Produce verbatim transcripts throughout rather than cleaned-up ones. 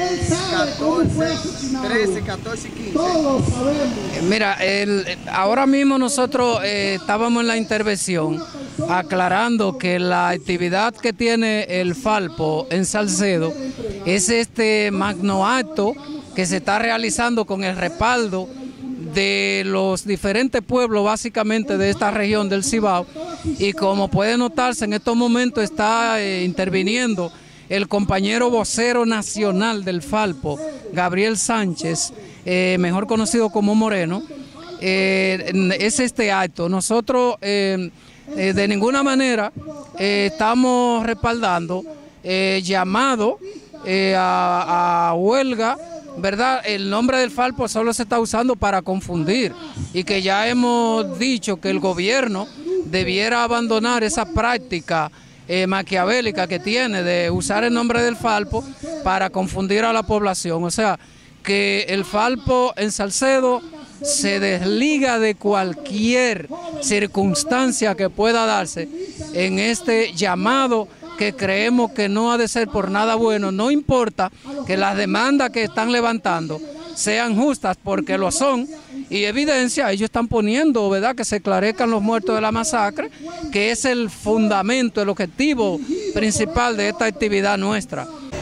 catorce, trece, catorce y quince. Mira, el, ahora mismo nosotros eh, estábamos en la intervención aclarando que la actividad que tiene el Falpo en Salcedo es este magno acto que se está realizando con el respaldo de los diferentes pueblos básicamente de esta región del Cibao, y como puede notarse en estos momentos está eh, interviniendo el compañero vocero nacional del Falpo, Gabriel Sánchez, eh, mejor conocido como Moreno. Eh, es este acto. Nosotros eh, eh, de ninguna manera eh, estamos respaldando eh, llamado eh, a, a huelga, ¿verdad? El nombre del Falpo solo se está usando para confundir, y que ya hemos dicho que el gobierno debiera abandonar esa práctica eh, maquiavélica que tiene de usar el nombre del Falpo para confundir a la población. O sea, que el Falpo en Salcedo se desliga de cualquier circunstancia que pueda darse en este llamado, que creemos que no ha de ser por nada bueno. No importa que las demandas que están levantando sean justas, porque lo son, y evidencia ellos están poniendo, ¿verdad?, que se esclarezcan los muertos de la masacre, que es el fundamento, el objetivo principal de esta actividad nuestra.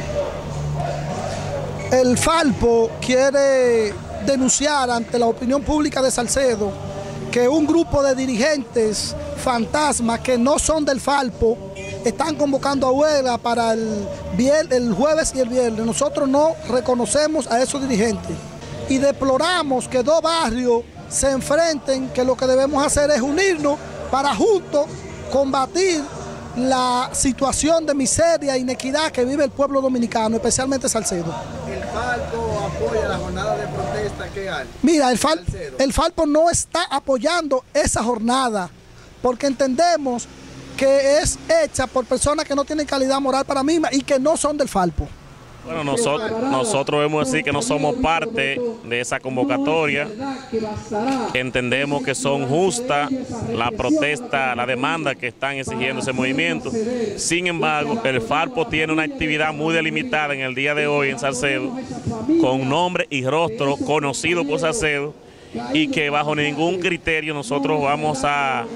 El Falpo quiere denunciar ante la opinión pública de Salcedo que un grupo de dirigentes fantasmas que no son del Falpo están convocando a huelga para el, el jueves y el viernes. Nosotros no reconocemos a esos dirigentes y deploramos que dos barrios se enfrenten, que lo que debemos hacer es unirnos para juntos combatir la situación de miseria e inequidad que vive el pueblo dominicano, especialmente Salcedo. ¿El Falpo apoya la jornada de protesta que hay? Mira, el, Fal, el Falpo no está apoyando esa jornada, porque entendemos que es hecha por personas que no tienen calidad moral para misma y que no son del Falpo. Bueno, nosotros, nosotros vemos así que no somos parte de esa convocatoria, que entendemos que son justas la protesta, la demanda que están exigiendo ese movimiento. Sin embargo, el Falpo tiene una actividad muy delimitada en el día de hoy en Salcedo, con nombre y rostro conocido por Salcedo, y que bajo ningún criterio nosotros vamos a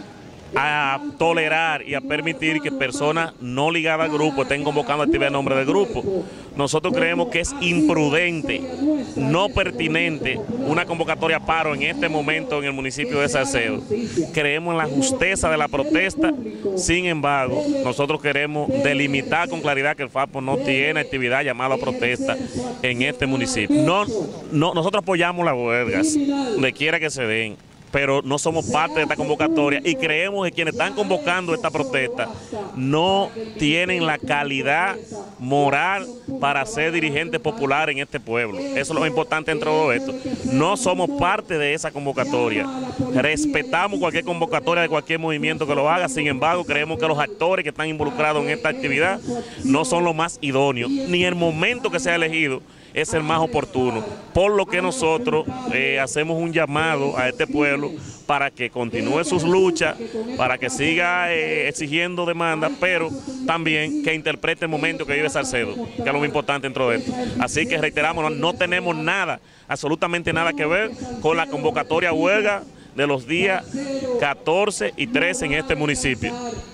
a tolerar y a permitir que personas no ligadas al grupo estén convocando actividad en nombre del grupo. Nosotros creemos que es imprudente, no pertinente, una convocatoria a paro en este momento en el municipio de Salcedo. Creemos en la justeza de la protesta. Sin embargo, nosotros queremos delimitar con claridad que el Falpo no tiene actividad llamada protesta en este municipio. No, no, nosotros apoyamos las huelgas, donde quiera que se den, pero no somos parte de esta convocatoria, y creemos que quienes están convocando esta protesta no tienen la calidad moral para ser dirigentes populares en este pueblo. Eso es lo importante en todo esto. No somos parte de esa convocatoria. Respetamos cualquier convocatoria de cualquier movimiento que lo haga. Sin embargo, creemos que los actores que están involucrados en esta actividad no son los más idóneos, ni el momento que se ha elegido es el más oportuno, por lo que nosotros eh, hacemos un llamado a este pueblo para que continúe sus luchas, para que siga eh, exigiendo demandas, pero también que interprete el momento que vive Salcedo, que es lo más importante dentro de esto. Así que reiteramos, no, no tenemos nada, absolutamente nada que ver con la convocatoria a huelga de los días catorce y trece en este municipio.